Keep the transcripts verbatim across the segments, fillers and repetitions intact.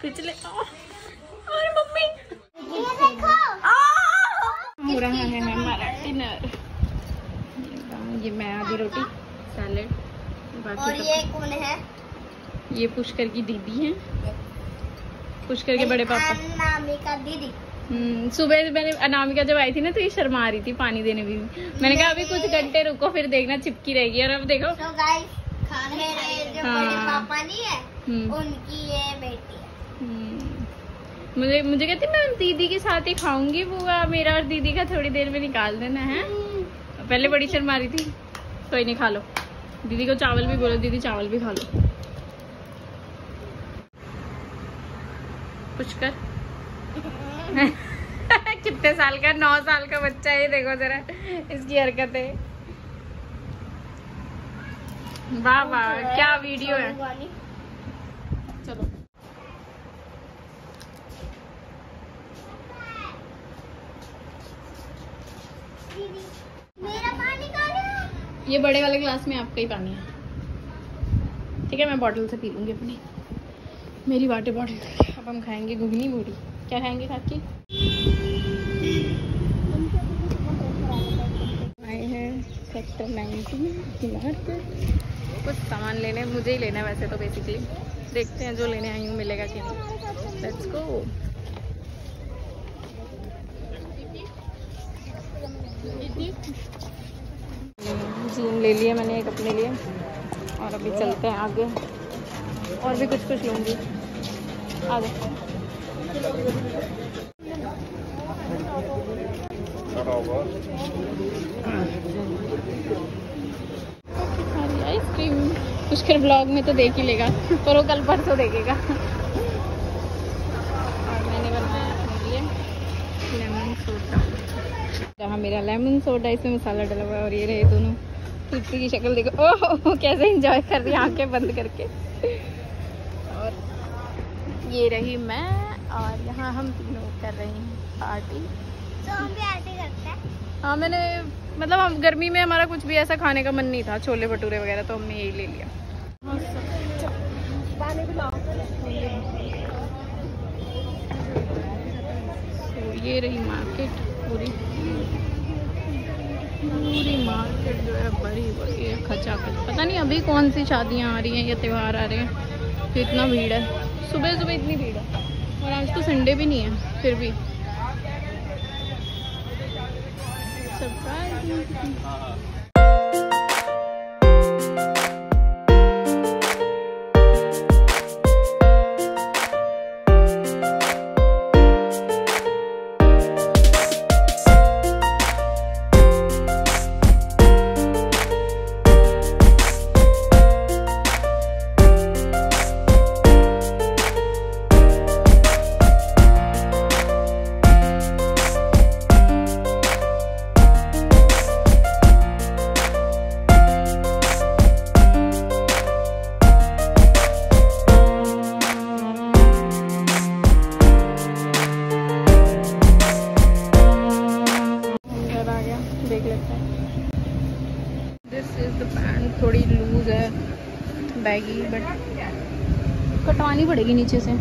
कुछ ले। और मम्मी ये देखो हो रहा है हमारा डिनर। ये मैं आधी रोटी सैलेड। और ये कौन है? ये पुष्कर की दीदी है, पुष्कर के बड़े पापा। अनामिका दीदी। हम्म सुबह मैंने अनामिका जब आई थी ना तो ये शर्मा रही थी पानी देने भी। मैंने कहा अभी कुछ घंटे रुको फिर देखना चिपकी रहेगी। और अब देखो तो गाइस खाने जो हाँ। बड़े पापा नहीं है हम्म। उनकी ये बेटी है। हम्म। मुझे मुझे कहती मैं दीदी के साथ ही खाऊंगी बुआ, मेरा और दीदी का थोड़ी देर में निकाल देना है। पहले बड़ी शर्मा रही थी। कोई नहीं खा लो। दीदी को चावल भी बोलो, दीदी चावल भी खा लो। पुष्कर कितने साल का? नौ साल का बच्चा है। देखो जरा इसकी हरकतें। वाह वाह क्या वीडियो है। चलो मेरा पानी कहाँ है? ये बड़े वाले ग्लास में आपका ही पानी है, ठीक है? मैं बॉटल से पी लूंगी अपनी, मेरी वाटर बॉटल। अब हम खाएंगे घुगनी मूढ़ी। क्या खाएंगे काकी? आए हैं सेक्टर नाइनटीन मार्केट कुछ सामान लेने। मुझे ही लेना है वैसे तो बेसिकली। देखते हैं जो लेने आई हूँ मिलेगा कि नहीं। Let's go. जीन ले लिया मैंने एक अपने लिए और अभी चलते हैं आगे। और भी कुछ कुछ लूँगी। आ जाओ। आइसक्रीम पुष्कर ब्लॉग में तो देख ही लेगा, पर वो कल परसों देखेगा। और मैंने बनाया अपने लिए लेमन सोडा। जहाँ मेरा लेमन सोडा, इसमें मसाला डला हुआ है। और ये रहे दोनों। पृथ्वी की शक्ल देखो, ओह कैसे एंजॉय कर रही है आंखें बंद करके। और ये रही मैं, और यहाँ हम तीनों कर रहे हैं पार्टी। तो हम भी ऐसे करते हैं। हाँ मैंने मतलब हम गर्मी में हमारा कुछ भी ऐसा खाने का मन नहीं था, छोले भटूरे वगैरह, तो हमने यही ले लिया। तो ये रही मार्केट पूरी पूरी मार्केट जो है बड़ी बड़ी है, खचाखच। पता नहीं अभी कौन सी शादियाँ आ रही हैं या त्यौहार आ रहे हैं तो इतना भीड़ है। सुबह सुबह इतनी भीड़ है। और आज तो संडे भी नहीं है फिर भी सरप्राइज। थोड़ी लूज है, बैगी, बट कटवानी पड़ेगी नीचे से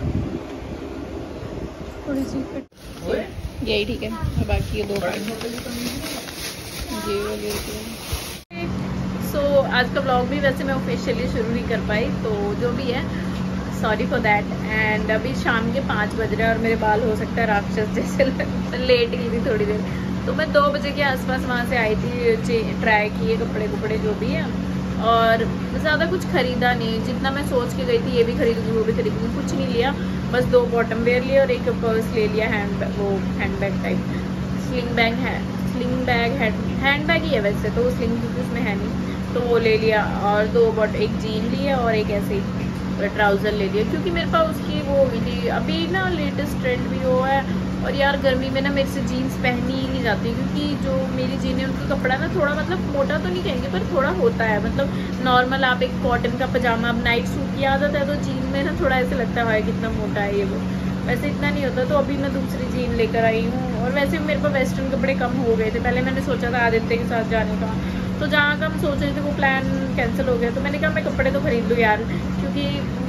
थोड़ी सी। यही ठीक है। और बाकी ये दो ये वाले। सो आज का ब्लॉग भी वैसे मैं ऑफिशियली शुरू नहीं कर पाई, तो जो भी है सॉरी फॉर दैट। एंड अभी शाम के पाँच बज रहे हैं और मेरे बाल हो सकता है राक्षस जैसे लेट गई थी थोड़ी देर। तो मैं दो बजे के आसपास वहाँ से आई थी, ट्राई किए कपड़े कपड़े जो भी है, और ज़्यादा कुछ ख़रीदा नहीं। जितना मैं सोच के गई थी ये भी खरीदूंगी वो भी खरीदूंगी, कुछ नहीं लिया। बस दो बॉटम वेयर लिए और एक पर्स ले लिया, हैंड वो hand bag type sling bag है स्लिंग बैग हैंड बैग ही है वैसे तो, स्लिंग क्योंकि उसमें है नहीं, तो वो ले लिया। और दो बॉट एक जीन लिया और एक ऐसे ही ट्राउज़र ले लिया, क्योंकि मेरे पास उसकी वो हुई थी। अभी ना लेटेस्ट ट्रेंड भी वो है, और यार गर्मी में ना मेरे से जीन्स पहनी ही नहीं जाती, क्योंकि जो मेरी जीन है उनका कपड़ा ना थोड़ा मतलब मोटा तो नहीं कहेंगे पर थोड़ा होता है। मतलब नॉर्मल आप एक कॉटन का पजामा अब नाइट सूट की आदत है, तो जीन में ना थोड़ा ऐसे लगता है कितना मोटा है ये वो, वैसे इतना नहीं होता। तो अभी मैं दूसरी जीन लेकर आई हूँ। और वैसे मेरे पास वेस्टर्न कपड़े कम हो गए थे। पहले मैंने सोचा था आदित्य के साथ जाने का, तो जहाँ का हम सोच रहे थे वो प्लान कैंसिल हो गया। तो मैंने कहा मैं कपड़े तो खरीद लूँ यार, क्योंकि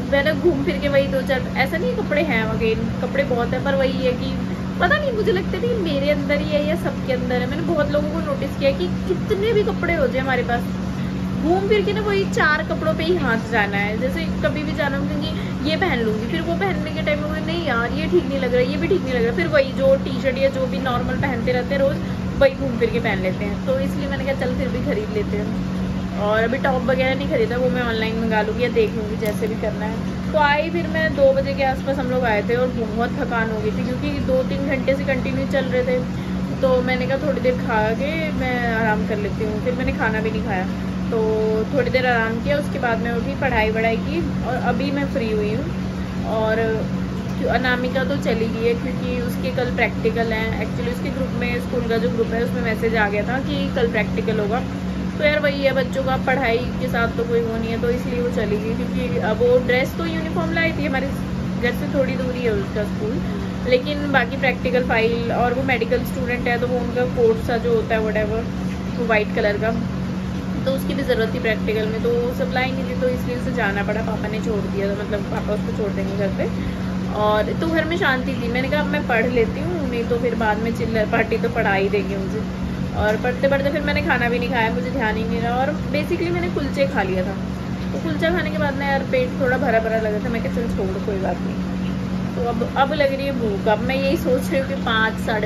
मैंने घूम फिर के वही दो चार, ऐसा नहीं कपड़े हैं अगेन, कपड़े बहुत है, पर वही है कि पता नहीं, मुझे लगता है कि मेरे अंदर ही है या सबके अंदर है। मैंने बहुत लोगों को नोटिस किया कि कितने भी कपड़े हो जाए हमारे पास, घूम फिर के ना वही चार कपड़ों पे ही हाथ जाना है। जैसे कभी भी जाना क्योंकि ये पहन लूंगी, फिर वो पहनने के टाइम में नहीं यार ये ठीक नहीं लग रहा, ये भी ठीक नहीं लग रहा, फिर वही जो टी शर्ट या जो भी नॉर्मल पहनते रहते हैं रोज, वही घूम फिर के पहन लेते हैं। तो इसलिए मैंने कहा चल फिर भी खरीद लेते हैं। और अभी टॉप वगैरह नहीं खरीदा, वो मैं ऑनलाइन मंगा लूँगी या देख लूँगी जैसे भी करना है। तो आई, फिर मैं दो बजे के आसपास हम लोग आए थे और बहुत थकान हो गई थी क्योंकि दो तीन घंटे से कंटिन्यू चल रहे थे। तो मैंने कहा थोड़ी देर खा के मैं आराम कर लेती हूँ। फिर मैंने खाना भी नहीं खाया, तो थोड़ी देर आराम किया, उसके बाद मैं उठी, पढ़ाई वढ़ाई की और अभी मैं फ्री हुई हूँ। और अनामिका तो चली गई है क्योंकि उसके कल प्रैक्टिकल हैं। एक्चुअली उसके ग्रुप में, स्कूल का जो ग्रुप है उसमें मैसेज आ गया था कि कल प्रैक्टिकल होगा। तो यार वही है, बच्चों का पढ़ाई के साथ तो कोई वो नहीं है, तो इसलिए वो चली गई। क्योंकि अब वो ड्रेस तो यूनिफॉर्म लाई थी, हमारे घर से थोड़ी दूरी है उसका स्कूल, लेकिन बाकी प्रैक्टिकल फाइल, और वो मेडिकल स्टूडेंट है तो वो उनका कोर्स सा जो होता है व्हाटएवर, वो वाइट कलर का, तो उसकी भी ज़रूरत थी प्रैक्टिकल में, तो वो सब लाई नहीं थी, तो इसलिए उसे जाना पड़ा। पापा ने छोड़ दिया था, मतलब पापा उसको छोड़ देंगे घर पे। और तो घर में शांति थी, मैंने कहा अब मैं पढ़ लेती हूँ, नहीं तो फिर बाद में चिल्लर पार्टी तो पढ़ा ही देंगे मुझे। और पढ़ते पढ़ते फिर मैंने खाना भी नहीं खाया, मुझे ध्यान ही नहीं रहा। और बेसिकली मैंने कुलचे खा लिया था, तो कुलचा खाने के बाद ना यार पेट थोड़ा भरा भरा लगा था। मैं कहा चल छोड़, कोई बात नहीं। तो अब अब लग रही है भूख। अब मैं यही सोच रही हूँ कि पाँच साढ़े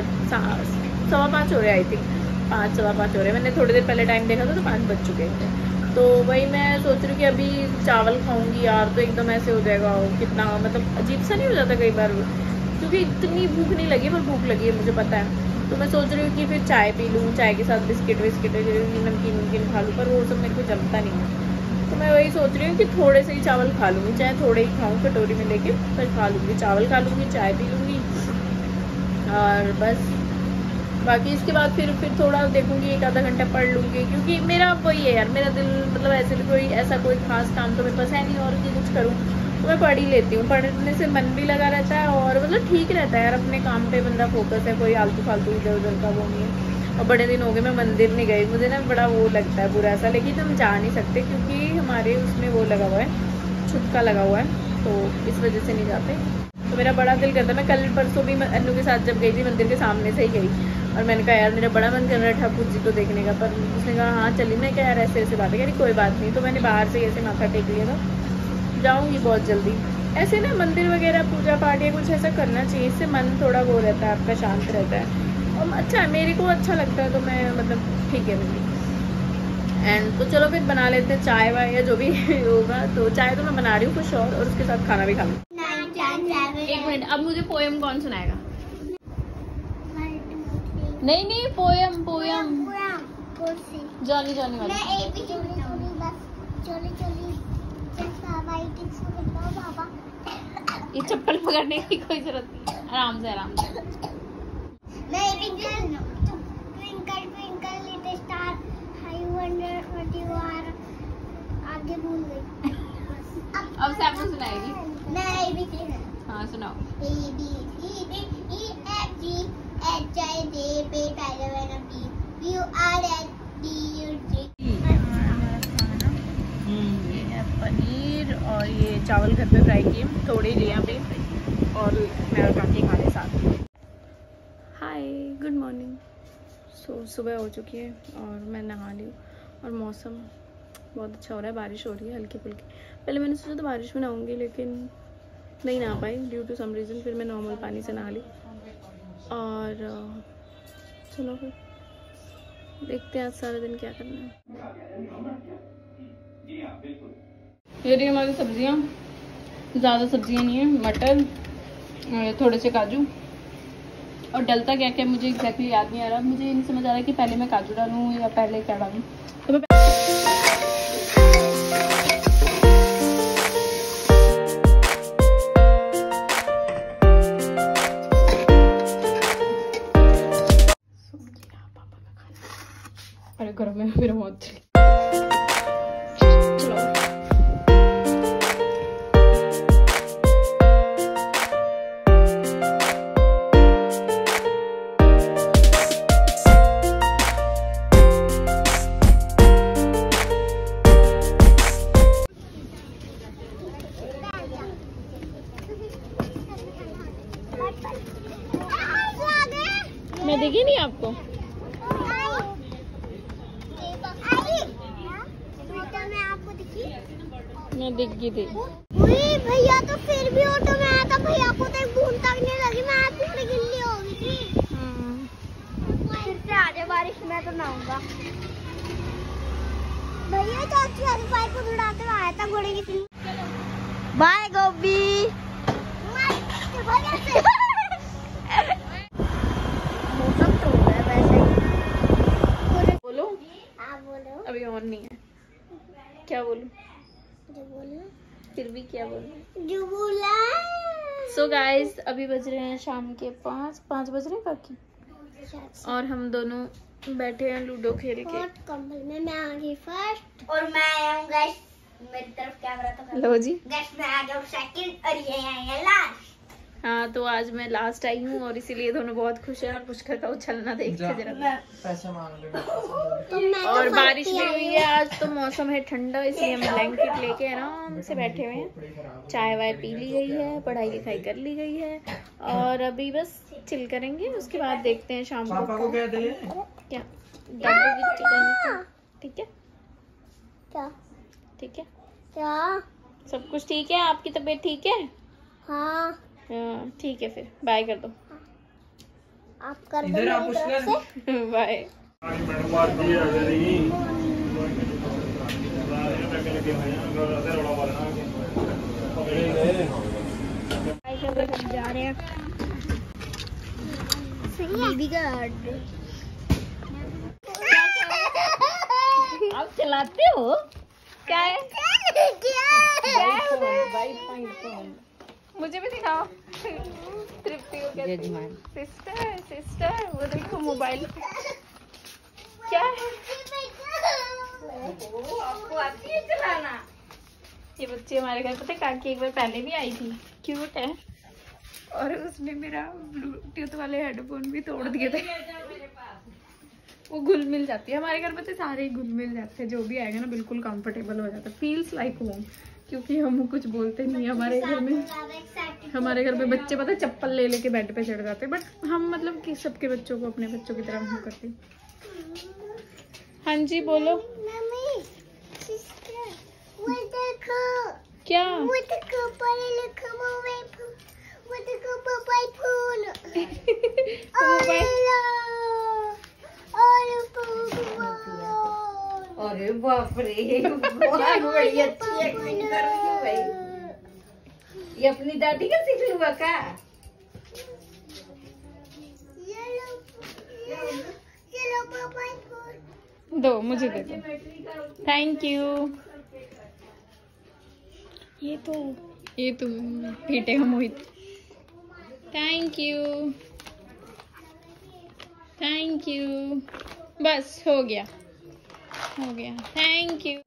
सवा पाँच हो रहे, आई थिंक पाँच सवा पाँच हो रहे। मैंने थोड़ी देर पहले टाइम देखा था तो पाँच बज चुके थे। तो वही मैं सोच रही हूँ कि अभी चावल खाऊंगी यार तो एकदम ऐसे हो जाएगा, कितना मतलब अजीब सा नहीं हो जाता कई बार, क्योंकि इतनी भूख नहीं लगी पर भूख लगी है मुझे पता है। तो मैं सोच रही हूँ कि फिर चाय पी लूँ, चाय के साथ बिस्किट विस्किट नमकीन नमकीन खा लूँ, पर वो सब मेरे को जमता नहीं है। तो मैं वही सोच रही हूँ कि थोड़े से ही चावल खा लूँगी, चाहे थोड़े ही खाऊँ, कटोरी में लेके फिर खा लूँगी, चावल खा लूँगी, चाय पी लूँगी और बस। बाकी इसके बाद फिर फिर थोड़ा देखूँगी, एक आधा घंटा पढ़ लूँगी, क्योंकि मेरा वही है यार, मेरा दिल मतलब ऐसे भी कोई ऐसा कोई खास काम तो मेरे पास है नहीं और कि कुछ करूँ, तो मैं पढ़ ही लेती हूँ। पढ़ने से मन भी लगा रहता है और मतलब ठीक रहता है यार, अपने काम पे बंदा फोकस है, कोई आलतू फालतू इधर उधर का वो नहीं है। और बड़े दिन हो गए मैं मंदिर नहीं गई, मुझे ना बड़ा वो लगता है बुरा सा, लेकिन हम जा नहीं सकते क्योंकि हमारे उसमें वो लगा हुआ है, छुटका लगा हुआ है, तो इस वजह से नहीं जाते। तो मेरा बड़ा दिल करता है, मैं कल परसों भी अन्नू के साथ जब गई थी मंदिर के सामने से ही गई, और मैंने कहा यार मेरा बड़ा मन कर रहा है ठाकुर जी को देखने का, पर उसने कहा हाँ चली। मैं क्या यार ऐसे ऐसे बात है, कह रही कोई बात नहीं। तो मैंने बाहर से ऐसे माथा टेक लिया था, जाऊँगी बहुत जल्दी। ऐसे ना मंदिर वगैरह पूजा पाठ या कुछ ऐसा करना चाहिए, इससे मन थोड़ा वो रहता है आपका, शांत रहता है और अच्छा है, मेरे को अच्छा लगता है, तो मैं मतलब ठीक है मेरी। एंड तो चलो फिर बना लेते हैं चाय वाय या जो भी होगा। तो चाय तो मैं बना रही हूँ कुछ और, और उसके साथ खाना भी खा लूँ। एक मिनट, अब मुझे पोएम कौन सुनाएगा? नहीं नहीं पोएम पोएम जॉनी जॉनी वाली। ये चप्पल पकड़ने की कोई जरूरत नहीं, आराम से आराम से। आगे भूल गई। अब सैम्पल सुनाएगी। नहीं, हाँ सुनाओ। A B C D E F G H I J K L M N O P Q R S T U V। ये है पनीर और ये चावल घर पे फ्राई किए, थोड़े लिए अभी, और मैं बाकी खाने साथ। Hi good morning. सो सुबह हो चुकी है और मैं नहा ली और मौसम बहुत अच्छा हो रहा है, बारिश हो रही है हल्की फुल्की। पहले मैंने सोचा तो बारिश में नहाऊंगी लेकिन नहीं नहा पाई ड्यू टू सम रीज़न, फिर मैं नॉर्मल पानी से नहा ली। और चलो फिर देखते हैं आज सारा दिन क्या करना है। ये रही हमारी सब्जियां, ज़्यादा सब्जियां नहीं है, मटर, थोड़े से काजू, और डलता क्या क्या मुझे एग्जैक्टली याद नहीं आ रहा। मुझे ये नहीं समझ आ रहा कि पहले मैं काजू डालूँ या पहले क्या डालूँ, तो मैं अरे गरम है मेरा बहुत। मैं दिखी नहीं आपको? में आपको दिखी? मैं दिख गई थी। भैया तो फिर भी ऑटो में आया था, भैया को तो एक बूंद तक नहीं लगी, मैं पूरी गिल्ली हो गई थी। फिर से आ जाए बारिश में तो नहाऊंगा। भैया तो अच्छी हरी बाइक को उड़ाते हुए आया था घोड़े की फिल्म। बाय गोभी। मौसम तो हो रहा है वैसे ही। बोलो। आप बोलो। अभी ऑन नहीं है। क्या बोलूं? जो बोलो। फिर भी क्या बोलूं? जो बोला। सो गाइस अभी बज रहे हैं शाम के पाँच पाँच बज रहे हैं बाकी, और हम दोनों बैठे हैं लूडो खेल के। और कंबल में मैं आ गई फर्स्ट और मैं आया हूँ गैस, मेरी तरफ कैमरा तो लो जी। गैस मैं आ गया हूँ सेकंड और ये आए हैं लास्ट। हाँ तो आज मैं लास्ट आई हूँ और इसीलिए दोनों बहुत खुश हैं। और पुष्कर का उछलना देख के जरा। पैसे मांग ले। तो मैं तो और बारिश फर्स्ट भी ही हुई आई है आज, तो मौसम है ठंडा, इसलिए हम ब्लैंकेट लेके आराम से बैठे हुए हैं। चाय वाय पी ली गई है, पढ़ाई लिखाई कर ली गई है, और अभी बस चिल करेंगे। उसके बाद देखते हैं शाम पापा को कह दे क्या ठीक है। क्या ठीक है, क्या सब कुछ ठीक है। आपकी तबीयत ठीक है? हाँ हाँ ठीक है, फिर बाय कर दो। आप कर दो इधर आप मेरी तरफ पुष्कर। से। बाय। हम जा रहे हैं दीदी का ऑर्डर। आप चलाते हो क्या है? क्या है? मुझे भी दिखाओ। तृप्ति को कहती है सिस्टर सिस्टर, वो देखो मोबाइल क्या है। ओहो, आपको आती है चलाना? ये बच्चे हमारे घर पता है काकी एक बार पहले भी आई थी, क्यूट है, और उसने मेरा ब्लूटूथ वाले हेडफोन भी तोड़ दिए थे। वो घुल मिल जाती है हमारे घर पे, तो सारे घुल मिल जाते हैं। जो भी आएगा ना बिल्कुल कंफर्टेबल हो जाता है, फील्स लाइक होम, क्योंकि हम कुछ बोलते नहीं है। हमारे घर में हमारे घर में बच्चे पता है चप्पल ले लेके बेड पे चढ़ जाते हैं, बट हम मतलब कि सबके बच्चों को अपने बच्चों की तरह हम करते हैं। हाँ जी बोलो। मम्मी सिस्टर वो देखो क्या? वो देखो पढ़े लिखो मोबाइल, वो देखो मोबाइल फोन। अरे बाप रे, बहुत बड़ी अच्छी एक्टिंग कर रही हो भाई। ये अपनी दादी का सीख लूंगा क्या? दो मुझे दे दो। Thank you. ये तो ये तो पीटेगा Mohit. Thank you thank you. बस हो गया हो गया। Thank you.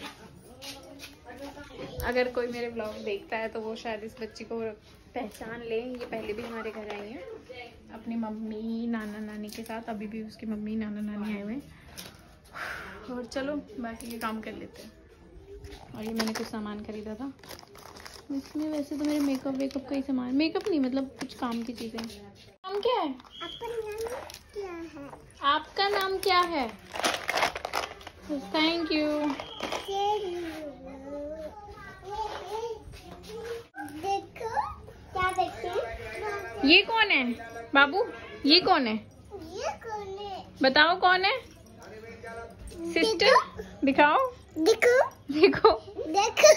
अगर कोई मेरे ब्लॉग देखता है तो वो शायद इस बच्ची को पहचान ले। ये पहले भी हमारे घर आई है अपनी मम्मी नाना नानी के साथ, अभी भी उसकी मम्मी नाना नानी आए हुए हैं। और चलो बाकी के काम कर लेते हैं। और ये मैंने कुछ सामान खरीदा था इसमें। वैसे तो मेरे मेकअप वेकअप का ही सामान, मेकअप नहीं मतलब कुछ काम की चीजें। नाम क्या है? क्या है? आपका नाम क्या है? Thank you. देखो क्या देखते? ये कौन है बाबू? ये कौन है? ये कौन है? बताओ कौन है? सिस्टर दिखाओ। देखो देखो देखो।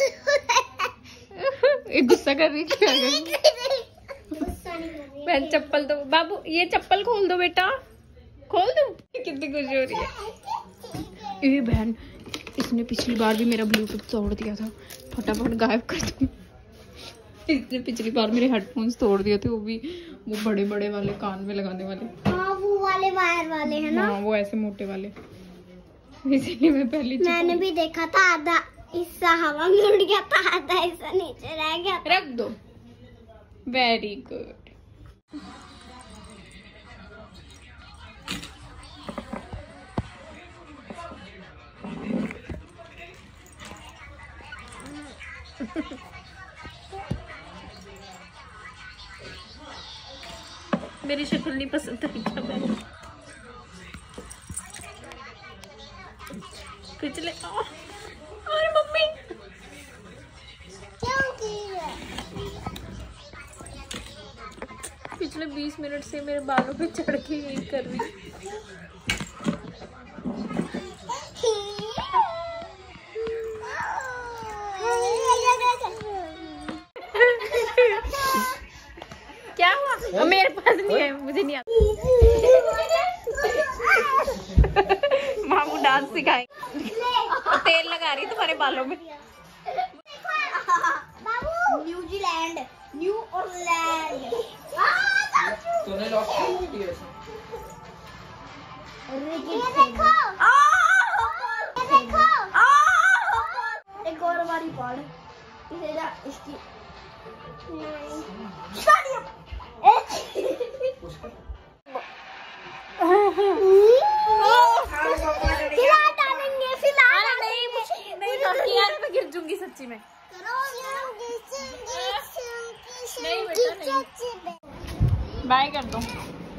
ये गुस्सा कर रही क्या कर रही? गुस्सा नहीं कर रही है। पहले चप्पल दो बाबू, ये चप्पल खोल दो बेटा, खोल दो। कितनी खुशी हो रही है। ये बहन, इसने पिछली बार भी मेरा ब्लूटूथ तोड़ दिया था, फटाफट गायब कर दो। इसने पिछली बार मेरे हेडफोन्स तोड़ दिए थे, वो भी वो बड़े बड़े वाले कान में लगाने वाले। हाँ वो वाले वायर वाले है ना? हाँ वो ऐसे मोटे वाले, इसीलिए मैं पहली मैंने भी देखा था, आधा हिस्सा हवा में उड़ गया था, आधा हिस्सा नीचे रह गया था। रख दो। Very good. मेरी शक्ल नहीं पसंद आई क्या पहले? पिछले अरे मम्मी पिछले बीस मिनट से मेरे बालों पे चढ़ के यही कर रही। क्या हुआ? मेरे पास नहीं है, मुझे नहीं आता। मामू डांस सिखाए, तेल लगा रही तुम्हारे बालों में। New Zealand, new Orleans. तूने लॉक की है? ये देखो, ये देखो, एक और बारी पढ़, इसे जा इसकी। मैं गिर जूंगी सच्ची में। नहीं बेटा नहीं। बाय कर दो।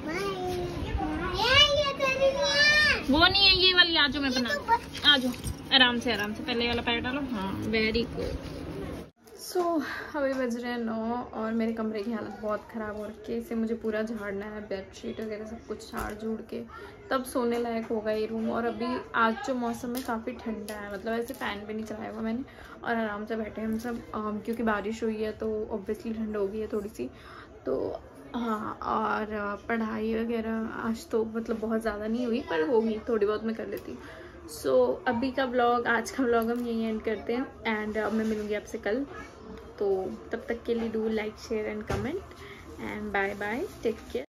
वो नहीं है, ये वाली आ जाओ, मैं बना आ जाओ आराम से आराम से। पहले वाला पैर डालो। हाँ वेरी गुड। सो so, अभी बज रहे हैं नौ और मेरे कमरे की हालत बहुत ख़राब हो रखी है। इसे मुझे पूरा झाड़ना है, बेडशीट वगैरह सब कुछ झाड़ झूड़ के तब सोने लायक होगा ये रूम। और अभी आज जो मौसम है काफ़ी ठंडा है, मतलब ऐसे फ़ैन भी नहीं चलाया हुआ मैंने और आराम से बैठे हम सब, क्योंकि बारिश हुई है तो ऑब्वियसली ठंड हो गई है थोड़ी सी। तो हाँ, और पढ़ाई वगैरह आज तो मतलब बहुत ज़्यादा नहीं हुई पर होगी, थोड़ी बहुत मैं कर लेती हूँ। सो so, अभी का व्लॉग, आज का व्लॉग हम यहीं एंड करते हैं एंड अब मैं मिलूँगी आपसे कल। तो तब तक के लिए do like share and comment and bye bye, take care.